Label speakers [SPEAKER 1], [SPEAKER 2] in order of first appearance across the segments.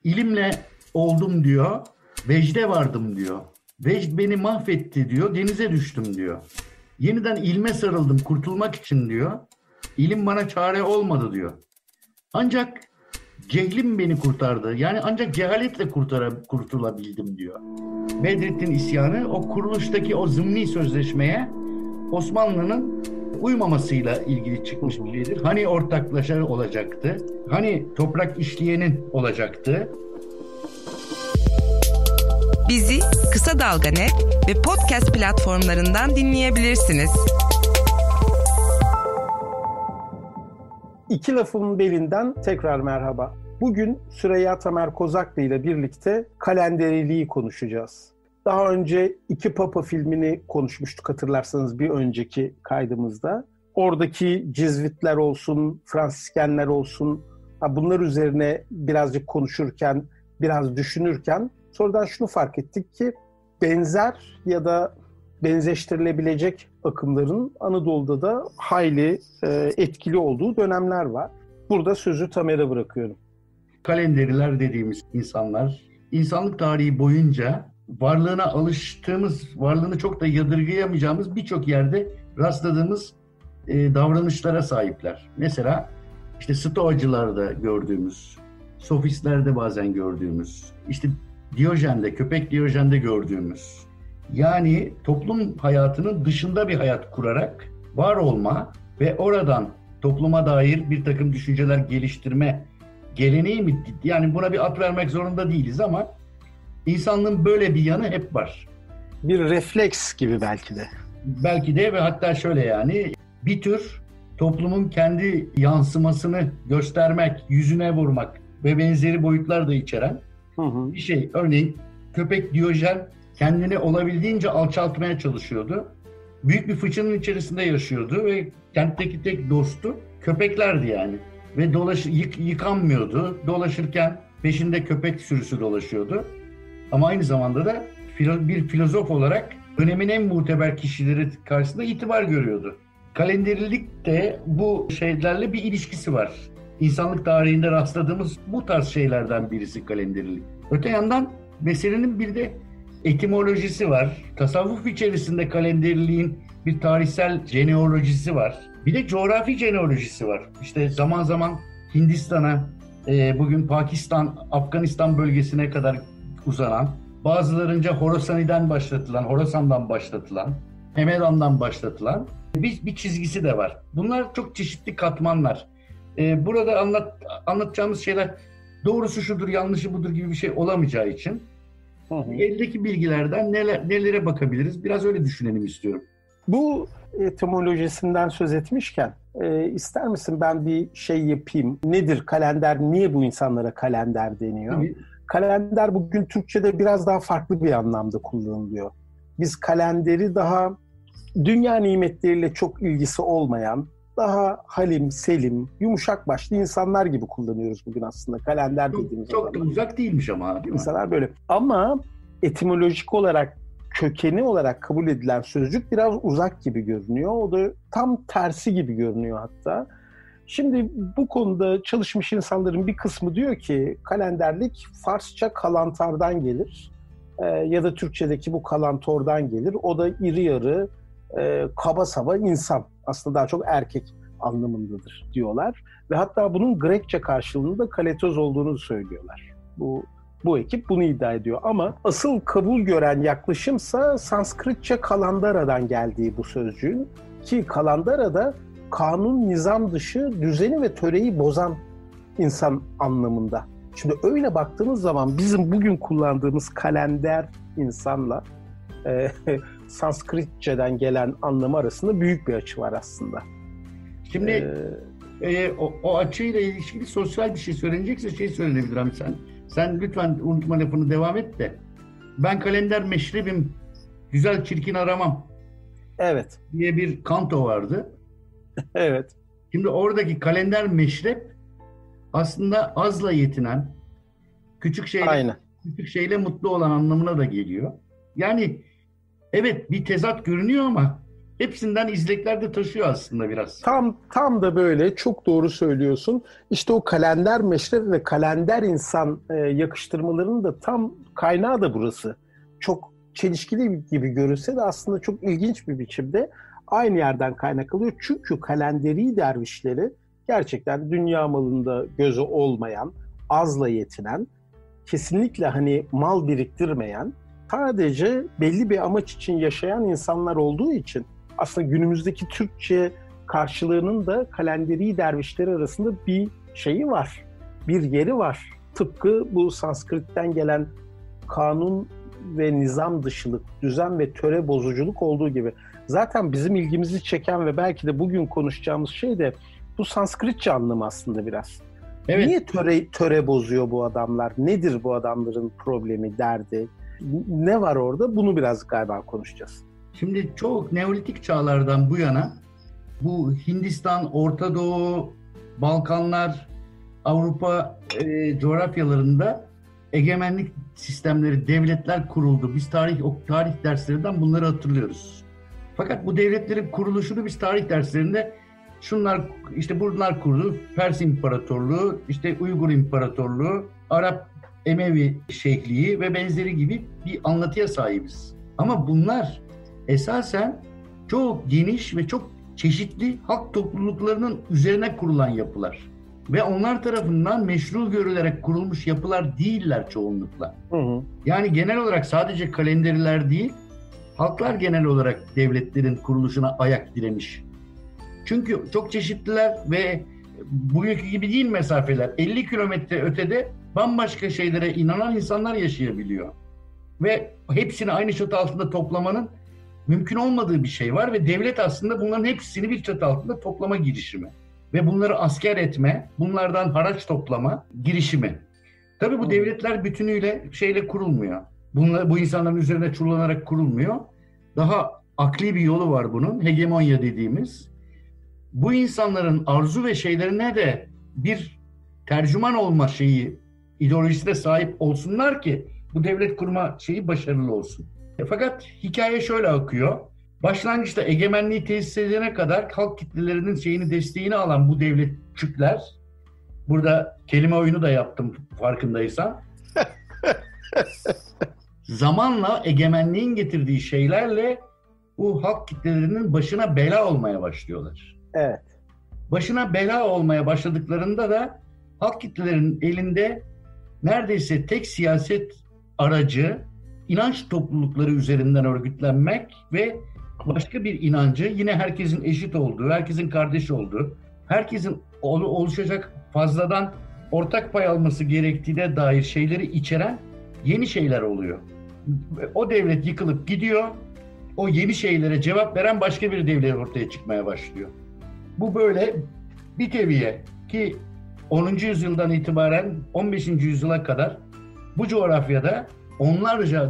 [SPEAKER 1] İlimle oldum diyor. Vecde vardım diyor. Vecd beni mahvetti diyor. Denize düştüm diyor. Yeniden ilme sarıldım kurtulmak için diyor. İlim bana çare olmadı diyor. Ancak cehlim beni kurtardı. Yani ancak cehaletle kurtulabildim diyor. Bedrettin isyanı o kuruluştaki o zımni sözleşmeye Osmanlı'nın uymamasıyla ilgili çıkmış bir şeydir. Hani ortaklaşa olacaktı? Hani toprak işleyenin olacaktı?
[SPEAKER 2] Bizi Kısa Dalga Net ve podcast platformlarından dinleyebilirsiniz.
[SPEAKER 3] İki lafın belinden tekrar merhaba. Bugün Süreyya Tamer Kozaklı ile birlikte kalenderiliği konuşacağız. Daha önce İki Papa filmini konuşmuştuk hatırlarsanız bir önceki kaydımızda. Oradaki Cizvitler olsun, Fransiskenler olsun, bunlar üzerine birazcık konuşurken, biraz düşünürken sonradan şunu fark ettik ki benzer ya da benzeştirilebilecek akımların Anadolu'da da hayli etkili olduğu dönemler var. Burada sözü Tamer'e bırakıyorum.
[SPEAKER 1] Kalenderiler dediğimiz insanlar, insanlık tarihi boyunca varlığına alıştığımız, varlığını çok da yadırgayamayacağımız birçok yerde rastladığımız davranışlara sahipler. Mesela işte Stoacılarda gördüğümüz, Sofistlerde bazen gördüğümüz, işte Diyojen'de, köpek Diyojen'de gördüğümüz, yani toplum hayatının dışında bir hayat kurarak var olma ve oradan topluma dair bir takım düşünceler geliştirme geleneği mi? Yani buna bir ad vermek zorunda değiliz ama insanlığın böyle bir yanı hep var.
[SPEAKER 3] Bir refleks gibi belki de.
[SPEAKER 1] Belki de ve hatta şöyle yani bir tür toplumun kendi yansımasını göstermek, yüzüne vurmak ve benzeri boyutlar da içeren bir şey. Örneğin köpek Diyojen kendini olabildiğince alçaltmaya çalışıyordu. Büyük bir fıçının içerisinde yaşıyordu ve kentteki tek dostu köpeklerdi yani. Ve yıkanmıyordu. Dolaşırken peşinde köpek sürüsü dolaşıyordu. Ama aynı zamanda da bir filozof olarak dönemin en muteber kişileri karşısında itibar görüyordu. Kalenderilik de bu şeylerle bir ilişkisi var. İnsanlık tarihinde rastladığımız bu tarz şeylerden birisi kalenderilik. Öte yandan meselenin bir de etimolojisi var. Tasavvuf içerisinde kalenderiliğin bir tarihsel jeneolojisi var. Bir de coğrafi jeneolojisi var. İşte zaman zaman Hindistan'a, bugün Pakistan, Afganistan bölgesine kadar uzanan, bazılarınca Horasan'dan başlatılan, Hemedan'dan başlatılan bir çizgisi de var. Bunlar çok çeşitli katmanlar. Burada anlatacağımız şeyler doğrusu şudur, yanlışı budur gibi bir şey olamayacağı için eldeki bilgilerden nelere bakabiliriz? Biraz öyle düşünelim istiyorum.
[SPEAKER 3] Bu etimolojisinden söz etmişken ister misin ben bir şey yapayım? Nedir kalender? Niye bu insanlara kalender deniyor? Tabii. Kalender bugün Türkçe'de biraz daha farklı bir anlamda kullanılıyor. Biz kalenderi daha dünya nimetleriyle çok ilgisi olmayan, daha halim, selim, yumuşak başlı insanlar gibi kullanıyoruz bugün aslında kalender dediğimiz zaman.
[SPEAKER 1] Çok da uzak değilmiş ama değil mi?
[SPEAKER 3] İnsanlar böyle. Ama etimolojik olarak, kökeni olarak kabul edilen sözcük biraz uzak gibi görünüyor. O da tam tersi gibi görünüyor hatta. Şimdi bu konuda çalışmış insanların bir kısmı diyor ki kalenderlik Farsça kalantardan gelir. Ya da Türkçedeki bu kalantordan gelir. O da iri yarı, kaba saba insan. Aslında daha çok erkek anlamındadır diyorlar. Ve hatta bunun Grekçe karşılığında kaletoz olduğunu söylüyorlar. Bu ekip bunu iddia ediyor. Ama asıl kabul gören yaklaşımsa Sanskritçe kalandara'dan geldiği bu sözcüğün. Ki kalandara'da kanun, nizam dışı, düzeni ve töreyi bozan insan anlamında. Şimdi öyle baktığımız zaman bizim bugün kullandığımız kalender insanla Sanskritçeden gelen anlamı arasında büyük bir açı var aslında.
[SPEAKER 1] Şimdi o açıyla ilişkili sosyal bir şey söylenecekse şey söylenebilir abi sen lütfen unutma lafını devam et de. Ben kalender meşrebim, güzel çirkin aramam.
[SPEAKER 3] Evet.
[SPEAKER 1] Diye bir kanto vardı.
[SPEAKER 3] Evet.
[SPEAKER 1] Şimdi oradaki kalender meşrep aslında azla yetinen, küçük şeyle mutlu olan anlamına da geliyor. Yani evet bir tezat görünüyor ama hepsinden izlekler de taşıyor aslında biraz.
[SPEAKER 3] Tam da böyle, çok doğru söylüyorsun. İşte o kalender meşrep ve kalender insan yakıştırmalarının da tam kaynağı da burası. Çok çelişkili gibi görünse de aslında çok ilginç bir biçimde aynı yerden kaynaklanıyor. Çünkü kalenderi dervişleri gerçekten dünya malında gözü olmayan, azla yetinen, kesinlikle hani mal biriktirmeyen, sadece belli bir amaç için yaşayan insanlar olduğu için aslında günümüzdeki Türkçe karşılığının da kalenderi dervişleri arasında bir şeyi var, bir yeri var. Tıpkı bu Sanskrit'ten gelen kanun ve nizam dışılık, düzen ve töre bozuculuk olduğu gibi. Zaten bizim ilgimizi çeken ve belki de bugün konuşacağımız şey de bu Sanskritçe anlamı aslında biraz. Evet. Niye töre bozuyor bu adamlar? Nedir bu adamların problemi, derdi? Ne var orada? Bunu biraz galiba konuşacağız.
[SPEAKER 1] Şimdi çok Neolitik çağlardan bu yana bu Hindistan, Orta Doğu, Balkanlar, Avrupa coğrafyalarında egemenlik sistemleri, devletler kuruldu. Biz tarih derslerinden bunları hatırlıyoruz. Fakat bu devletlerin kuruluşunu biz tarih derslerinde bunlar kurdu. Pers İmparatorluğu, Uygur İmparatorluğu, Arap Emevi Şeyhliği ve benzeri gibi bir anlatıya sahibiz. Ama bunlar esasen çok geniş ve çok çeşitli halk topluluklarının üzerine kurulan yapılar. Ve onlar tarafından meşru görülerek kurulmuş yapılar değiller çoğunlukla. Yani genel olarak sadece kalenderiler değil, halklar genel olarak devletlerin kuruluşuna ayak diremiş. Çünkü çok çeşitliler ve bugünkü gibi değil mesafeler. 50 kilometre ötede bambaşka şeylere inanan insanlar yaşayabiliyor. Ve hepsini aynı çatı altında toplamanın mümkün olmadığı bir şey var ve devlet aslında bunların hepsini bir çatı altında toplama girişimi. Ve bunları asker etme, bunlardan haraç toplama girişimi. Tabii bu devletler bütünüyle kurulmuyor. Bu insanların üzerine çullanarak kurulmuyor. Daha akli bir yolu var bunun, hegemonya dediğimiz. Bu insanların arzu ve şeylerine de bir tercüman olma ideolojisine sahip olsunlar ki bu devlet kurma başarılı olsun. Fakat hikaye şöyle akıyor. Başlangıçta egemenliği tesis edene kadar halk kitlelerinin desteğini alan bu devletçikler, burada kelime oyunu da yaptım farkındaysan, zamanla egemenliğin getirdiği şeylerle bu halk kitlelerinin başına bela olmaya başlıyorlar.
[SPEAKER 3] Evet.
[SPEAKER 1] Başına bela olmaya başladıklarında da halk kitlelerinin elinde neredeyse tek siyaset aracı inanç toplulukları üzerinden örgütlenmek ve başka bir inancı, yine herkesin eşit olduğu, herkesin kardeş olduğu, herkesin oluşacak fazladan ortak pay alması gerektiğine dair şeyleri içeren yeni şeyler oluyor. O devlet yıkılıp gidiyor, o yeni şeylere cevap veren başka bir devlet ortaya çıkmaya başlıyor. Bu böyle bir teviye ki 10. yüzyıldan itibaren 15. yüzyıla kadar bu coğrafyada onlarca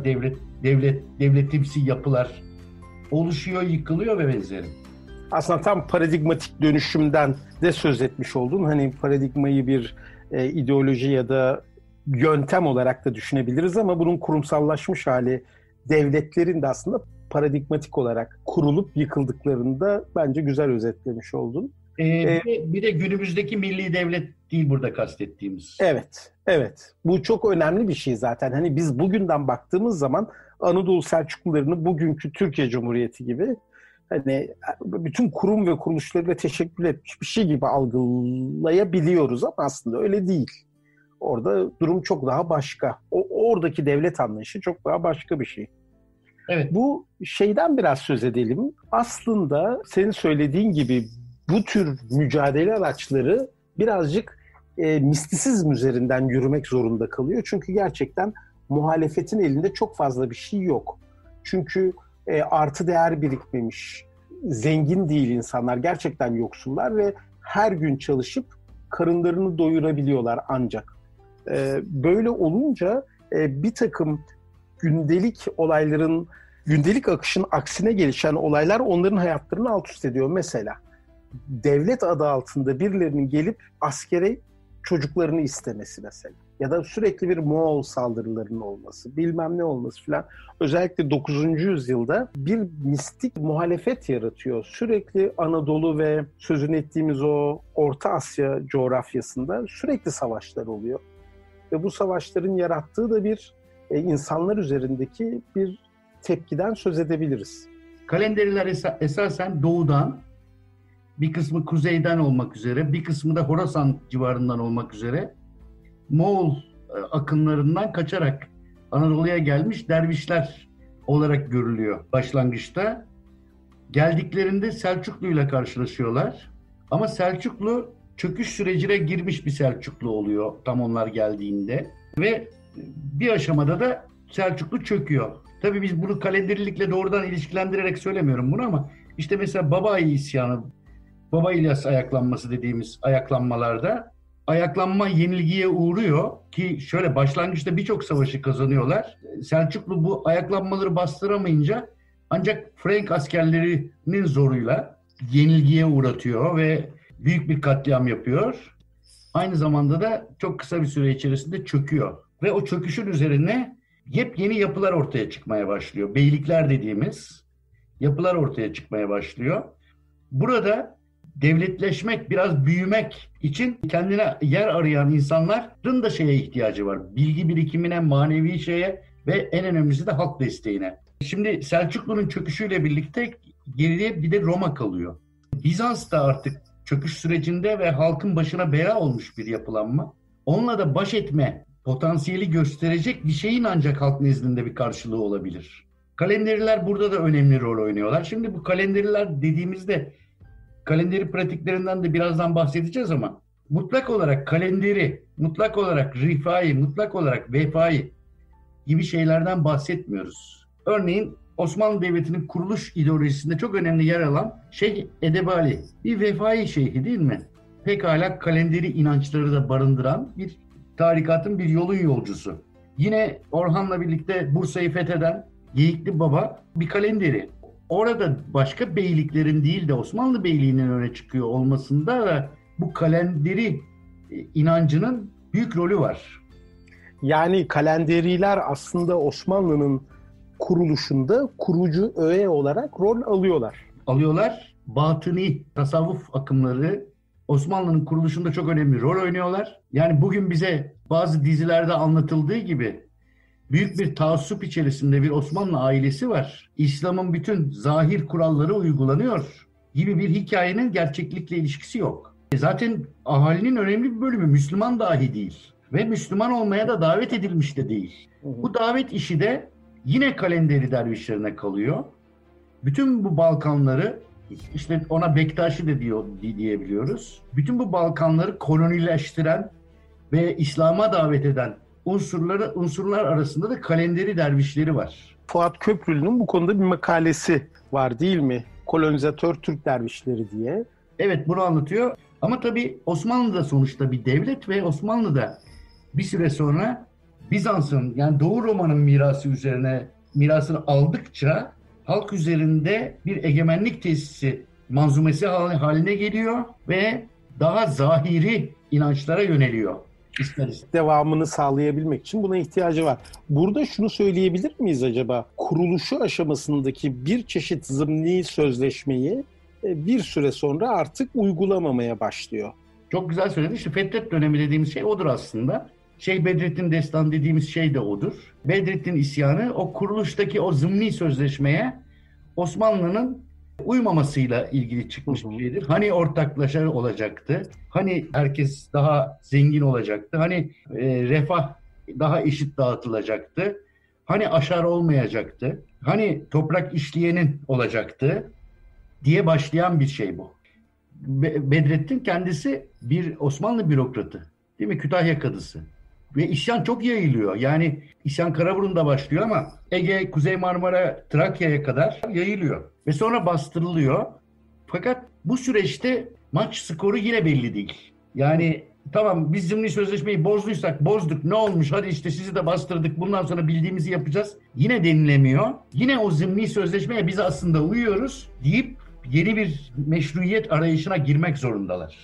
[SPEAKER 1] devletimsi yapılar oluşuyor, yıkılıyor ve benzeri.
[SPEAKER 3] Aslında tam paradigmatik dönüşümden de söz etmiş oldun. Hani paradigmayı bir ideoloji ya da yöntem olarak da düşünebiliriz ama bunun kurumsallaşmış hali, devletlerin de aslında paradigmatik olarak kurulup yıkıldıklarını da bence güzel özetlemiş oldun.
[SPEAKER 1] Bir de günümüzdeki milli devlet değil burada kastettiğimiz.
[SPEAKER 3] Evet. Bu çok önemli bir şey zaten. Hani biz bugünden baktığımız zaman Anadolu Selçuklularını bugünkü Türkiye Cumhuriyeti gibi hani bütün kurum ve kuruluşlarıyla teşekkül etmiş bir şey gibi algılayabiliyoruz ama aslında öyle değil. Orada durum çok daha başka. Oradaki devlet anlayışı çok daha başka bir şey.
[SPEAKER 1] Evet.
[SPEAKER 3] Bu şeyden biraz söz edelim. Aslında senin söylediğin gibi bu tür mücadele araçları birazcık mistisizm üzerinden yürümek zorunda kalıyor. Çünkü gerçekten muhalefetin elinde çok fazla bir şey yok. Çünkü artı değer birikmemiş, zengin değil insanlar, gerçekten yoksullar ve her gün çalışıp karınlarını doyurabiliyorlar ancak. Böyle olunca bir takım gündelik akışın aksine gelişen olaylar onların hayatlarını alt üst ediyor. Mesela devlet adı altında birilerinin gelip askere çocuklarını istemesi mesela. ya da sürekli bir Moğol saldırılarının olması, bilmem ne olması filan özellikle 9. yüzyılda bir mistik muhalefet yaratıyor. Sürekli Anadolu ve sözünü ettiğimiz o Orta Asya coğrafyasında sürekli savaşlar oluyor. Ve bu savaşların yarattığı da bir insanlar üzerindeki bir tepkiden söz edebiliriz.
[SPEAKER 1] Kalenderiler esasen doğudan, bir kısmı kuzeyden olmak üzere, bir kısmı da Horasan civarından olmak üzere Moğol akınlarından kaçarak Anadolu'ya gelmiş dervişler olarak görülüyor başlangıçta. Geldiklerinde Selçuklu ile karşılaşıyorlar. Ama Selçuklu çöküş sürecine girmiş bir Selçuklu oluyor tam onlar geldiğinde. Ve bir aşamada da Selçuklu çöküyor. Tabii biz bunu kalenderilikle doğrudan ilişkilendirerek söylemiyorum bunu ama işte mesela Babai isyanı, Baba İlyas ayaklanması dediğimiz ayaklanmalarda ayaklanma yenilgiye uğruyor ki şöyle başlangıçta birçok savaşı kazanıyorlar. Selçuklu bu ayaklanmaları bastıramayınca ancak Frank askerlerinin zoruyla yenilgiye uğratıyor ve büyük bir katliam yapıyor. Aynı zamanda da çok kısa bir süre içerisinde çöküyor. Ve o çöküşün üzerine yepyeni yapılar ortaya çıkmaya başlıyor. Beylikler dediğimiz yapılar ortaya çıkmaya başlıyor. Burada devletleşmek, biraz büyümek için kendine yer arayan insanların da şeye ihtiyacı var. Bilgi birikimine, manevi şeye ve en önemlisi de halk desteğine. Şimdi Selçuklu'nun çöküşüyle birlikte geriye bir de Roma kalıyor. Bizans da artık çöküş sürecinde ve halkın başına bela olmuş bir yapılanma. Onunla da baş etme potansiyeli gösterecek bir şeyin ancak halk nezdinde bir karşılığı olabilir. Kalenderiler burada da önemli rol oynuyorlar. Şimdi bu kalenderiler dediğimizde kalenderi pratiklerinden de birazdan bahsedeceğiz ama mutlak olarak kalenderi, mutlak olarak rifai, mutlak olarak vefai gibi şeylerden bahsetmiyoruz. Örneğin Osmanlı Devleti'nin kuruluş ideolojisinde çok önemli yer alan Şeyh Edebali bir vefai şeyhi değil mi? Pekala kalenderi inançları da barındıran bir tarikatın bir yolun yolcusu. Yine Orhan'la birlikte Bursa'yı fetheden Geyikli Baba bir kalenderi. Orada başka beyliklerin değil de Osmanlı Beyliği'nin öne çıkıyor olmasında da bu kalenderi inancının büyük rolü var.
[SPEAKER 3] Yani kalenderiler aslında Osmanlı'nın kuruluşunda kurucu öğe olarak rol alıyorlar.
[SPEAKER 1] Alıyorlar. Batıni tasavvuf akımları Osmanlı'nın kuruluşunda çok önemli rol oynuyorlar. Yani bugün bize bazı dizilerde anlatıldığı gibi büyük bir taassup içerisinde bir Osmanlı ailesi var. İslam'ın bütün zahir kuralları uygulanıyor gibi bir hikayenin gerçeklikle ilişkisi yok. Zaten ahalinin önemli bir bölümü Müslüman dahi değil. Ve Müslüman olmaya da davet edilmiş de değil. Bu davet işi de yine kalenderi dervişlerine kalıyor. Bütün bu Balkanları, işte ona Bektaşi de diyebiliyoruz. Bütün bu Balkanları kolonileştiren ve İslam'a davet eden unsurlar arasında da kalenderi dervişleri var.
[SPEAKER 3] Fuat Köprülü'nün bu konuda bir makalesi var değil mi? Kolonizatör Türk dervişleri diye.
[SPEAKER 1] Evet, bunu anlatıyor. Ama tabii Osmanlı da sonuçta bir devlet ve Osmanlı da bir süre sonra Bizans'ın yani Doğu Roma'nın mirasını aldıkça halk üzerinde bir egemenlik tesisi manzumesi haline geliyor ve daha zahiri inançlara yöneliyor.
[SPEAKER 3] Devamını sağlayabilmek için buna ihtiyacı var. Burada şunu söyleyebilir miyiz acaba? Kuruluşu aşamasındaki bir çeşit zımni sözleşmeyi bir süre sonra artık uygulamamaya başlıyor.
[SPEAKER 1] Çok güzel söyledin. İşte Fetret dönemi dediğimiz şey odur aslında. Şeyh Bedrettin Destanı dediğimiz şey de odur. Bedrettin isyanı o kuruluştaki o zımni sözleşmeye Osmanlı'nın uymamasıyla ilgili çıkmış bir şeydir. Hani ortaklaşa olacaktı, hani herkes daha zengin olacaktı, hani refah daha eşit dağıtılacaktı, hani aşar olmayacaktı, hani toprak işleyenin olacaktı diye başlayan bir şey bu. Bedrettin kendisi bir Osmanlı bürokratı, değil mi? Kütahya kadısı. Ve isyan çok yayılıyor. Yani isyan Karaburun'da başlıyor ama Ege, Kuzey Marmara, Trakya'ya kadar yayılıyor. Ve sonra bastırılıyor. Fakat bu süreçte maç skoru yine belli değil. Yani tamam biz zimni sözleşmeyi bozduk ne olmuş hadi işte sizi de bastırdık bundan sonra bildiğimizi yapacağız. Yine denilemiyor. Yine o zimni sözleşmeye biz aslında uyuyoruz deyip yeni bir meşruiyet arayışına girmek zorundalar.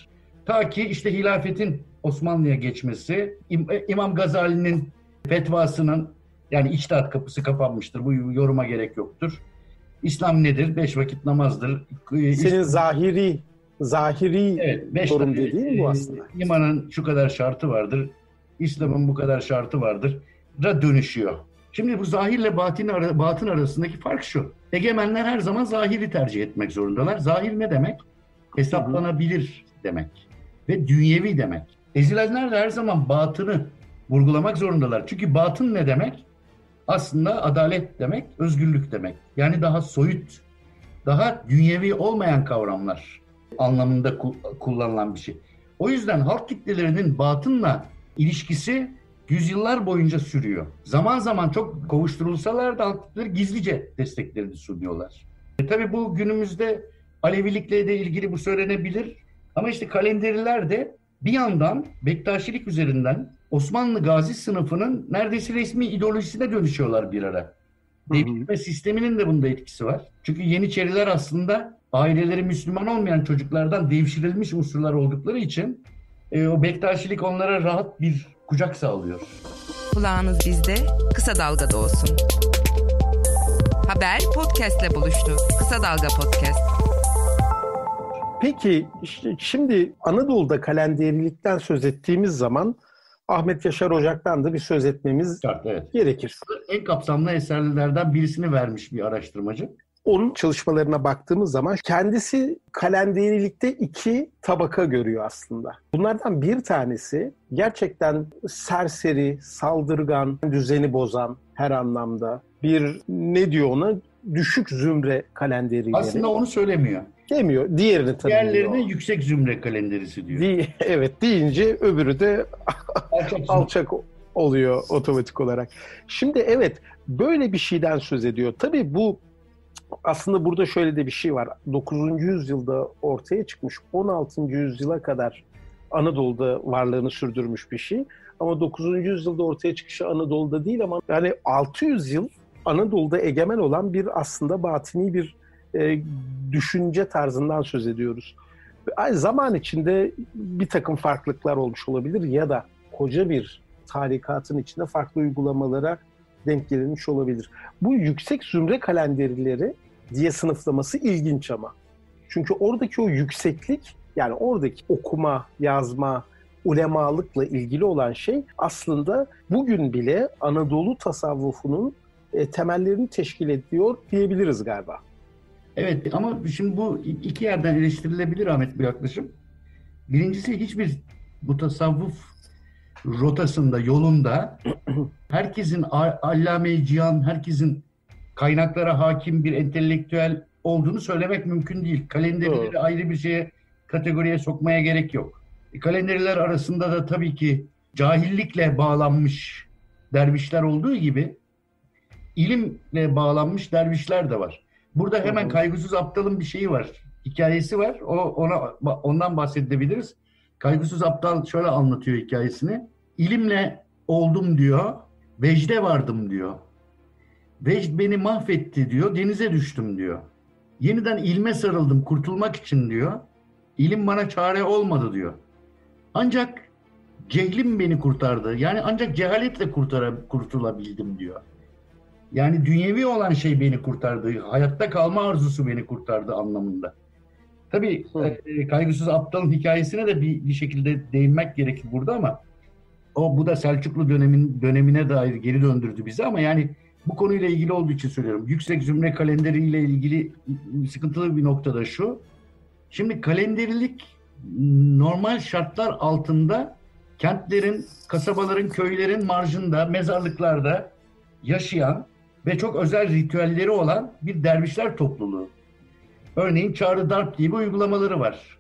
[SPEAKER 1] Ta ki işte hilafetin Osmanlı'ya geçmesi, İmam Gazali'nin fetvasının, yani içtihat kapısı kapanmıştır. Bu yoruma gerek yoktur. İslam nedir? 5 vakit namazdır.
[SPEAKER 3] Senin zahiri
[SPEAKER 1] evet,
[SPEAKER 3] yorum dediğin bu aslında.
[SPEAKER 1] İmanın şu kadar şartı vardır. İslam'ın bu kadar şartı vardır da dönüşüyor. Şimdi bu zahirle batın arasındaki fark şu. Egemenler her zaman zahiri tercih etmek zorundalar. Zahir ne demek? Hesaplanabilir demek. Ve dünyevi demek. Ezilenler de her zaman batını vurgulamak zorundalar. Çünkü batın ne demek? Aslında adalet demek, özgürlük demek. Yani daha soyut, daha dünyevi olmayan kavramlar anlamında kullanılan bir şey. O yüzden halk kitlelerinin batınla ilişkisi yüzyıllar boyunca sürüyor. Zaman zaman çok kovuşturulsalar da halk kitleleri gizlice desteklerini sunuyorlar. Tabii bu günümüzde Alevilikle de ilgili bu söylenebilir. Ama işte Kalenderiler de bir yandan Bektaşilik üzerinden Osmanlı gazi sınıfının neredeyse resmi ideolojisine dönüşüyorlar bir ara. Devletme sisteminin de bunda etkisi var. Çünkü Yeniçeriler aslında aileleri Müslüman olmayan çocuklardan devşirilmiş unsurlar oldukları için o Bektaşilik onlara rahat bir kucak sağlıyor.
[SPEAKER 2] Kulağınız bizde, Kısa Dalga'da olsun. Haber podcast'le buluştu. Kısa Dalga Podcast.
[SPEAKER 3] Peki şimdi Anadolu'da kalenderilikten söz ettiğimiz zaman Ahmet Yaşar Ocak'tan da bir söz etmemiz gerekir.
[SPEAKER 1] En kapsamlı eserlerden birisini vermiş bir araştırmacı.
[SPEAKER 3] Onun çalışmalarına baktığımız zaman kendisi kalenderilikte 2 tabaka görüyor aslında. Bunlardan bir tanesi gerçekten serseri, saldırgan, düzeni bozan her anlamda bir düşük zümre kalenderileri.
[SPEAKER 1] Aslında onu söylemiyor.
[SPEAKER 3] Demiyor. Diğerini tanımlıyor.
[SPEAKER 1] Diğerlerine yüksek zümre kalenderisi diyor.
[SPEAKER 3] Evet deyince öbürü de alçak oluyor otomatik olarak. Şimdi evet böyle bir şeyden söz ediyor. Tabii bu aslında burada şöyle de bir şey var. 9. yüzyılda ortaya çıkmış, 16. yüzyıla kadar Anadolu'da varlığını sürdürmüş bir şey. Ama 9. yüzyılda ortaya çıkışı Anadolu'da değil ama yani 600 yıl Anadolu'da egemen olan bir aslında batini bir düşünce tarzından söz ediyoruz. Zaman içinde bir takım farklılıklar olmuş olabilir ya da koca bir tarikatın içinde farklı uygulamalara denk gelinmiş olabilir. Bu yüksek zümre kalenderileri diye sınıflaması ilginç ama. Çünkü oradaki o yükseklik, yani oradaki okuma, yazma, ulemalıkla ilgili olan şey aslında bugün bile Anadolu tasavvufunun temellerini teşkil ediyor diyebiliriz galiba.
[SPEAKER 1] Evet ama şimdi bu 2 yerden eleştirilebilir Ahmet bu yaklaşım. Birincisi hiçbir bu tasavvuf rotasında, yolunda herkesin allame-i cihan, herkesin kaynaklara hakim bir entelektüel olduğunu söylemek mümkün değil. Kalenderileri ayrı bir kategoriye sokmaya gerek yok. Kalenderiler arasında da tabii ki cahillikle bağlanmış dervişler olduğu gibi ilimle bağlanmış dervişler de var. Burada hemen Kaygısız Aptal'ın bir şeyi var, hikayesi var. Ondan bahsedebiliriz. Kaygısız Aptal şöyle anlatıyor hikayesini. İlimle oldum diyor, vecde vardım diyor. Vecd beni mahvetti diyor, denize düştüm diyor. Yeniden ilme sarıldım kurtulmak için diyor. İlim bana çare olmadı diyor. Ancak cehlim beni kurtardı. Yani ancak cehaletle kurtulabildim diyor. Yani dünyevi olan şey beni kurtardı. Hayatta kalma arzusu beni kurtardı anlamında. Tabii Kaygısız Aptal'ın hikayesine de bir şekilde değinmek gerekir burada ama bu da Selçuklu dönemine dair geri döndürdü bizi ama yani bu konuyla ilgili olduğu için söylüyorum. Yüksek zümre kalenderiyle ilgili sıkıntılı bir nokta da şu. Şimdi kalenderilik normal şartlar altında kentlerin, kasabaların, köylerin marjında, mezarlıklarda yaşayan ve çok özel ritüelleri olan bir dervişler topluluğu. Örneğin çağrı darp gibi uygulamaları var.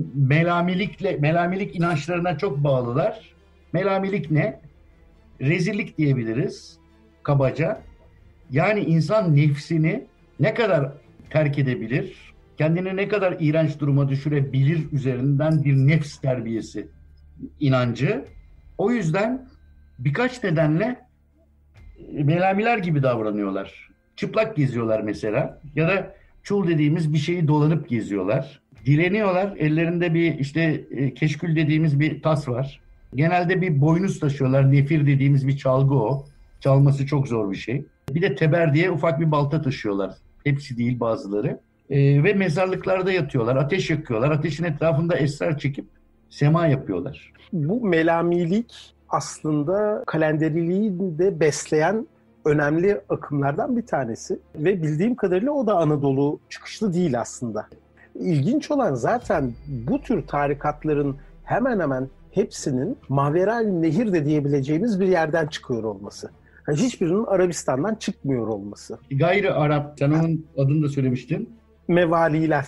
[SPEAKER 1] Melamilik inançlarına çok bağlılar. Melamilik ne? Rezillik diyebiliriz kabaca. Yani insan nefsini ne kadar terk edebilir, kendini ne kadar iğrenç duruma düşürebilir üzerinden bir nefs terbiyesi inancı. O yüzden birkaç nedenle melamiler gibi davranıyorlar. Çıplak geziyorlar mesela ya da çul dediğimiz bir şeyi dolanıp geziyorlar. Dileniyorlar. Ellerinde bir işte keşkül dediğimiz bir tas var. Genelde bir boynuz taşıyorlar. Nefir dediğimiz bir çalgı o. Çalması çok zor bir şey. Bir de teber diye ufak bir balta taşıyorlar. Hepsi değil, bazıları. Ve mezarlıklarda yatıyorlar. Ateş yakıyorlar. Ateşin etrafında esrar çekip sema yapıyorlar.
[SPEAKER 3] Bu melamilik aslında kalenderiliği de besleyen önemli akımlardan bir tanesi. Ve bildiğim kadarıyla o da Anadolu çıkışlı değil aslında. İlginç olan zaten bu tür tarikatların hemen hemen hepsinin Mavera Nehir de diyebileceğimiz bir yerden çıkıyor olması. Yani hiçbirinin Arabistan'dan çıkmıyor olması.
[SPEAKER 1] Gayri Arap, sen onun adını da söylemiştin.
[SPEAKER 3] Mevaliler.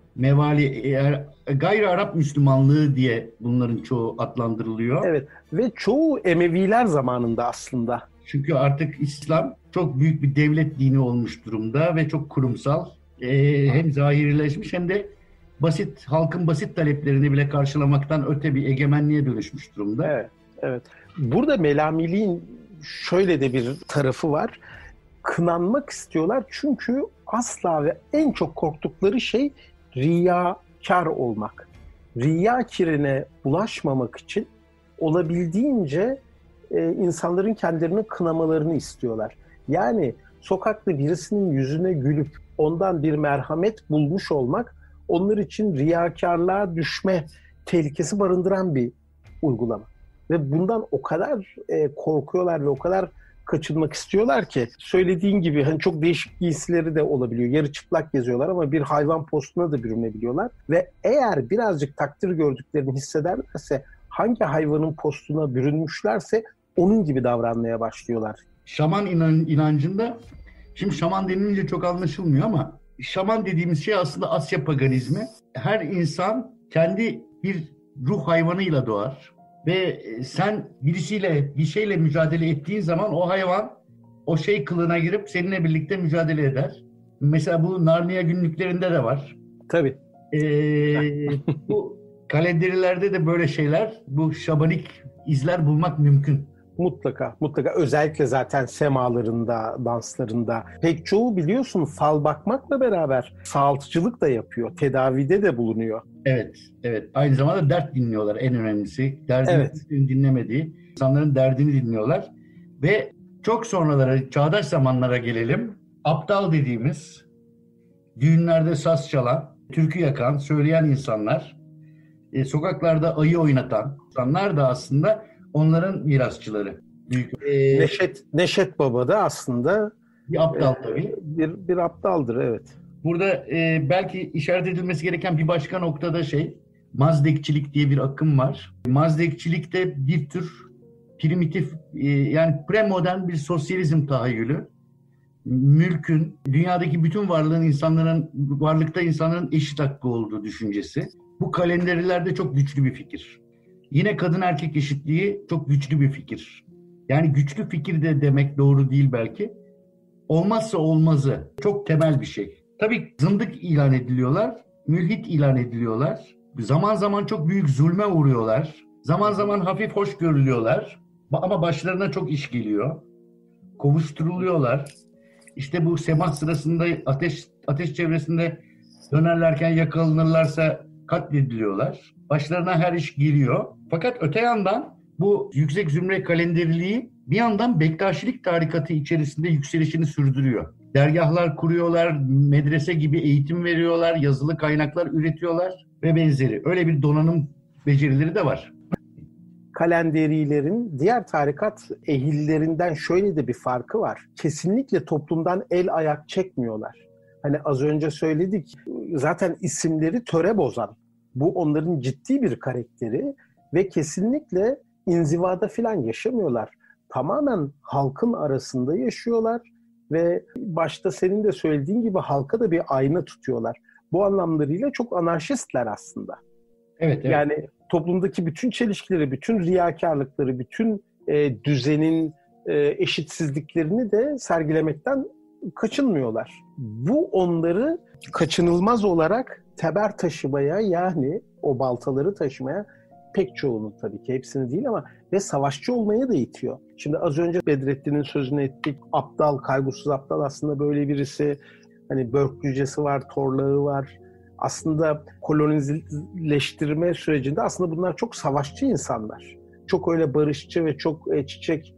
[SPEAKER 1] Mevali, gayri Arap Müslümanlığı diye bunların çoğu adlandırılıyor.
[SPEAKER 3] Evet ve çoğu Emeviler zamanında aslında.
[SPEAKER 1] Çünkü artık İslam çok büyük bir devlet dini olmuş durumda ve çok kurumsal. Hem zahirileşmiş hem de halkın basit taleplerini bile karşılamaktan öte bir egemenliğe dönüşmüş durumda.
[SPEAKER 3] Evet, evet. Burada melamiliğin şöyle de bir tarafı var. Kınanmak istiyorlar çünkü asla ve en çok korktukları şey riyakar olmak. Riya kirine bulaşmamak için olabildiğince insanların kendilerini kınamalarını istiyorlar. Yani sokakta birisinin yüzüne gülüp ondan bir merhamet bulmuş olmak onlar için riyakarlığa düşme tehlikesi barındıran bir uygulama. Ve bundan o kadar korkuyorlar ve o kadar kaçınmak istiyorlar ki söylediğin gibi hani çok değişik giysileri de olabiliyor. Yarı çıplak geziyorlar ama bir hayvan postuna da bürünebiliyorlar. Ve eğer birazcık takdir gördüklerini hissederlerse hangi hayvanın postuna bürünmüşlerse onun gibi davranmaya başlıyorlar.
[SPEAKER 1] Şaman inancında, şimdi şaman denilince çok anlaşılmıyor ama şaman dediğimiz şey aslında Asya paganizmi. Her insan kendi bir ruh hayvanıyla doğar. Ve sen birisiyle, bir şeyle mücadele ettiğin zaman o hayvan o şey kılığına girip seninle birlikte mücadele eder. Mesela bu Narnia günlüklerinde de var.
[SPEAKER 3] Tabii.
[SPEAKER 1] Bu kalenderilerde de böyle şeyler, bu şabanik izler bulmak mümkün.
[SPEAKER 3] Mutlaka, mutlaka. Özellikle zaten semalarında, danslarında. Pek çoğu biliyorsun fal bakmakla beraber sağaltıcılık da yapıyor. Tedavide de bulunuyor.
[SPEAKER 1] Evet, evet. Aynı zamanda dert dinliyorlar en önemlisi. Derdini dinlemediği, insanların derdini dinliyorlar. Ve çok sonralara, çağdaş zamanlara gelelim. Aptal dediğimiz, düğünlerde saz çalan, türkü yakan, söyleyen insanlar, sokaklarda ayı oynatan insanlar da aslında onların mirasçıları.
[SPEAKER 3] Neşet Baba da aslında
[SPEAKER 1] bir aptal tabii.
[SPEAKER 3] Bir aptaldır, evet.
[SPEAKER 1] Burada belki işaret edilmesi gereken bir başka noktada Mazdekçilik diye bir akım var. Mazdekçilik de bir tür primitif, yani premodern bir sosyalizm tahayyülü. Mülkün, dünyadaki bütün varlıkta insanların eşit hakkı olduğu düşüncesi. Bu kalenderilerde çok güçlü bir fikir. Yine kadın erkek eşitliği çok güçlü bir fikir. Yani güçlü fikir de demek doğru değil belki. Olmazsa olmazı, çok temel bir şey. Tabii zındık ilan ediliyorlar, mülhit ilan ediliyorlar. Zaman zaman çok büyük zulme uğruyorlar. Zaman zaman hafif hoş görülüyorlar. Ama başlarına çok iş geliyor. Kovuşturuluyorlar. İşte bu semah sırasında ateş çevresinde dönerlerken yakalanırlarsa katlediliyorlar. Başlarına her iş geliyor. Fakat öte yandan bu yüksek zümre kalenderiliği bir yandan Bektaşilik tarikatı içerisinde yükselişini sürdürüyor. Dergahlar kuruyorlar, medrese gibi eğitim veriyorlar, yazılı kaynaklar üretiyorlar ve benzeri. Öyle bir donanım becerileri de var.
[SPEAKER 3] Kalenderilerin diğer tarikat ehillerinden şöyle de bir farkı var. Kesinlikle toplumdan el ayak çekmiyorlar. Hani az önce söyledik, zaten isimleri töre bozan. Bu onların ciddi bir karakteri ve kesinlikle inzivada falan yaşamıyorlar. Tamamen halkın arasında yaşıyorlar ve başta senin de söylediğin gibi halka da bir ayna tutuyorlar. Bu anlamlarıyla çok anarşistler aslında.
[SPEAKER 1] Evet.
[SPEAKER 3] Yani toplumdaki bütün çelişkileri, bütün riyakarlıkları, bütün düzenin eşitsizliklerini de sergilemekten kaçınmıyorlar. Bu onları kaçınılmaz olarak teber taşımaya, yani o baltaları taşımaya, pek çoğunu tabii ki hepsini değil ama ve savaşçı olmaya da itiyor. Şimdi az önce Bedrettin'in sözünü ettik. Aptal, kaygısız aptal aslında böyle birisi. Hani Börklücesi var, Torlağı var. Aslında kolonileştirme sürecinde aslında bunlar çok savaşçı insanlar. Çok öyle barışçı ve çok çiçek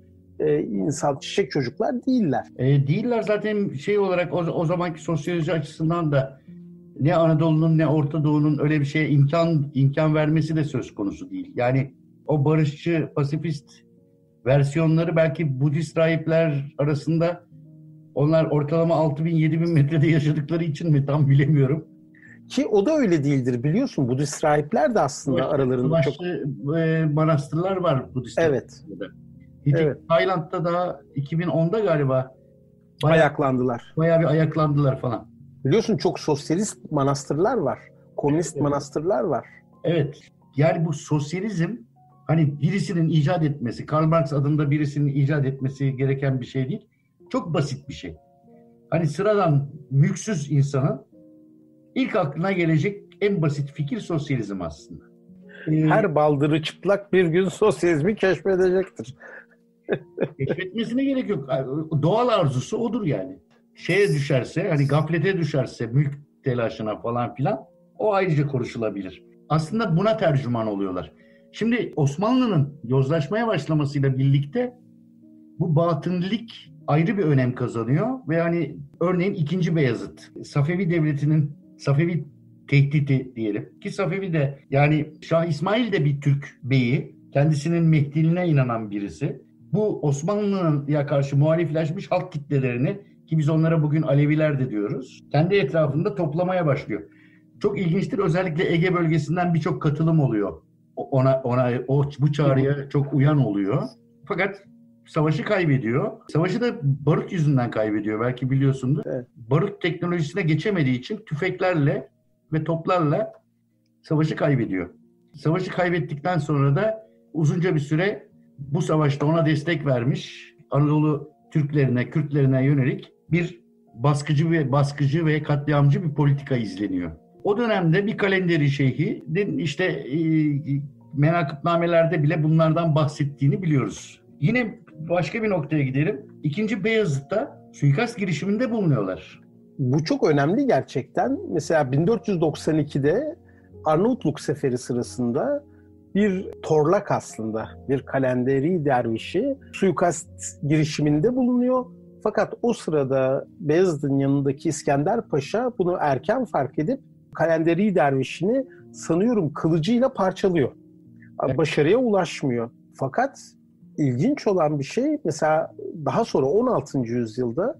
[SPEAKER 3] çocuklar değiller.
[SPEAKER 1] Değiller zaten şey olarak o zamanki sosyoloji açısından da ne Anadolu'nun ne Orta Doğu'nun öyle bir şeye imkan vermesi de söz konusu değil. Yani o barışçı, pasifist versiyonları belki Budist rahipler arasında onlar ortalama 6.000-7.000 metrede yaşadıkları için mi tam bilemiyorum.
[SPEAKER 3] Ki o da öyle değildir biliyorsun. Budist rahipler de aslında aralarında çok...
[SPEAKER 1] manastırlar var Budist
[SPEAKER 3] rahiplerinde.
[SPEAKER 1] Evet. Tayland'da da 2010'da galiba
[SPEAKER 3] ayaklandılar.
[SPEAKER 1] Bayağı bir ayaklandılar falan.
[SPEAKER 3] Biliyorsun çok sosyalist manastırlar var. Komünist manastırlar var.
[SPEAKER 1] Evet. Yani bu sosyalizm hani birisinin icat etmesi, Karl Marx adında birisinin icat etmesi gereken bir şey değil. Çok basit bir şey. Hani sıradan mülksüz insanın ilk aklına gelecek en basit fikir sosyalizm aslında.
[SPEAKER 3] Her baldırı çıplak bir gün sosyalizmi keşfedecektir.
[SPEAKER 1] Keşfetmesine gerek yok. Doğal arzusu odur yani. Şeye düşerse, hani gaflete düşerse, mülk telaşına falan filan o ayrıca konuşulabilir. Aslında buna tercüman oluyorlar. Şimdi Osmanlı'nın yozlaşmaya başlamasıyla birlikte bu batınilik ayrı bir önem kazanıyor ve hani örneğin 2. Beyazıt, Safevi Devleti'nin Safevi tehdidi diyelim ki Safevi de yani Şah İsmail de bir Türk beyi, kendisinin Mehdiliğine inanan birisi. Bu Osmanlı'ya karşı muhalifleşmiş halk kitlelerini ki biz onlara bugün Aleviler de diyoruz, kendi etrafında toplamaya başlıyor. Çok ilginçtir. Özellikle Ege bölgesinden birçok katılım oluyor. Bu çağrıya çok uyan oluyor. Fakat savaşı kaybediyor. Savaşı da barut yüzünden kaybediyor. Belki biliyorsundur.
[SPEAKER 3] Evet.
[SPEAKER 1] Barut teknolojisine geçemediği için tüfeklerle ve toplarla savaşı kaybediyor. Savaşı kaybettikten sonra da uzunca bir süre bu savaşta ona destek vermiş Anadolu Türklerine, Kürtlerine yönelik bir baskıcı ve katliamcı bir politika izleniyor. O dönemde bir Kalenderi Şeyhi işte menakıbnamelerde bile bunlardan bahsettiğini biliyoruz. Yine başka bir noktaya gidelim. 2. Beyazıt'ta suikast girişiminde bulunuyorlar.
[SPEAKER 3] Bu çok önemli gerçekten. Mesela 1492'de Arnavutluk Seferi sırasında bir Torlak aslında, bir Kalenderi dervişi suikast girişiminde bulunuyor. Fakat o sırada Beyazıt'ın yanındaki İskender Paşa bunu erken fark edip Kalenderi dervişini sanıyorum kılıcıyla parçalıyor. Evet. Başarıya ulaşmıyor. Fakat ilginç olan bir şey mesela daha sonra 16. yüzyılda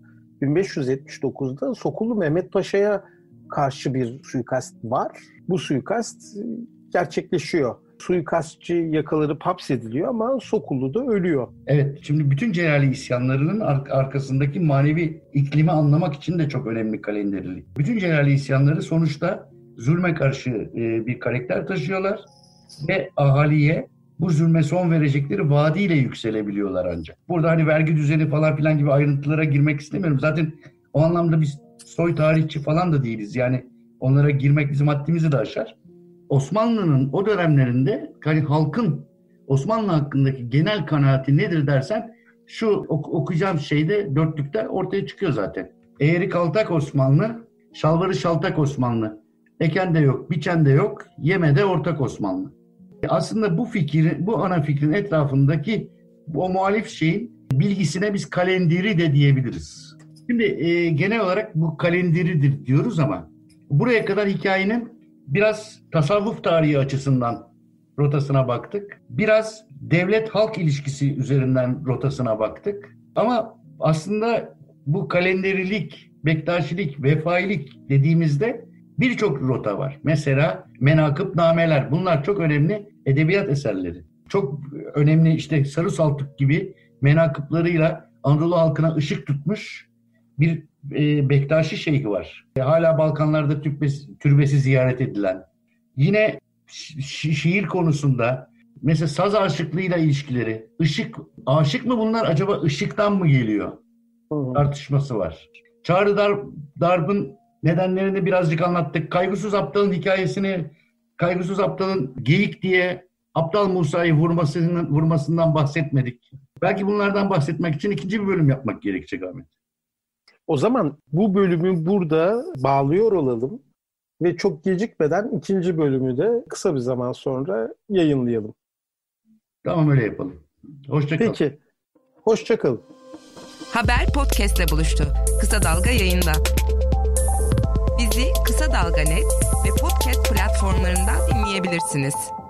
[SPEAKER 3] 1579'da Sokullu Mehmet Paşa'ya karşı bir suikast var. Bu suikast gerçekleşiyor. Suikastçı yakalanıp hapsediliyor ama Sokullu da ölüyor.
[SPEAKER 1] Evet, şimdi bütün Celali isyanlarının arkasındaki manevi iklimi anlamak için de çok önemli Kalenderilik. Bütün Celali isyanları sonuçta zulme karşı bir karakter taşıyorlar ve ahaliye bu zulme son verecekleri vaadiyle yükselebiliyorlar ancak. Burada hani vergi düzeni falan filan gibi ayrıntılara girmek istemiyorum. Zaten o anlamda biz soy tarihçi falan da değiliz. Yani onlara girmek bizim haddimizi de aşar. Osmanlı'nın o dönemlerinde hani halkın Osmanlı hakkındaki genel kanaati nedir dersen şu okuyacağım şeyde dörtlükte ortaya çıkıyor zaten. Eğri kaltak Osmanlı, şalvarı şaltak Osmanlı. Eken de yok, biçen de yok, yeme de ortak Osmanlı. Aslında bu ana fikrin etrafındaki o muhalif şeyin bilgisine biz kalenderi de diyebiliriz. Şimdi genel olarak bu kalenderidir diyoruz ama buraya kadar hikayenin biraz tasavvuf tarihi açısından rotasına baktık. Biraz devlet-halk ilişkisi üzerinden rotasına baktık. Ama aslında bu kalenderilik, bektaşilik, vefailik dediğimizde birçok rota var. Mesela menakıbnameler. Bunlar çok önemli edebiyat eserleri. Çok önemli işte Sarı Saltuk gibi menakıplarıyla Anadolu halkına ışık tutmuş bir Bektaşi şeyhi var. Hala Balkanlarda türbesi ziyaret edilen. Yine şiir konusunda mesela saz aşıklığıyla ilişkileri. Aşık mı bunlar acaba ışıktan mı geliyor? Tartışması var. Çağrı Darb'ın nedenlerini birazcık anlattık. Kaygısız Aptal'ın hikayesini, Kaygısız Aptal'ın geyik diye Aptal Musa'yı vurmasından bahsetmedik. Belki bunlardan bahsetmek için ikinci bir bölüm yapmak gerekecek Ahmet.
[SPEAKER 3] O zaman bu bölümü burada bağlıyor olalım ve çok gecikmeden ikinci bölümü de kısa bir zaman sonra yayınlayalım.
[SPEAKER 1] Tamam, öyle yapalım. Hoşça kalın.
[SPEAKER 3] Peki. Hoşça kalın.
[SPEAKER 2] Haber podcast'le buluştu. Kısa Dalga yayında. Bizi Kısa Dalga.net ve podcast platformlarından dinleyebilirsiniz.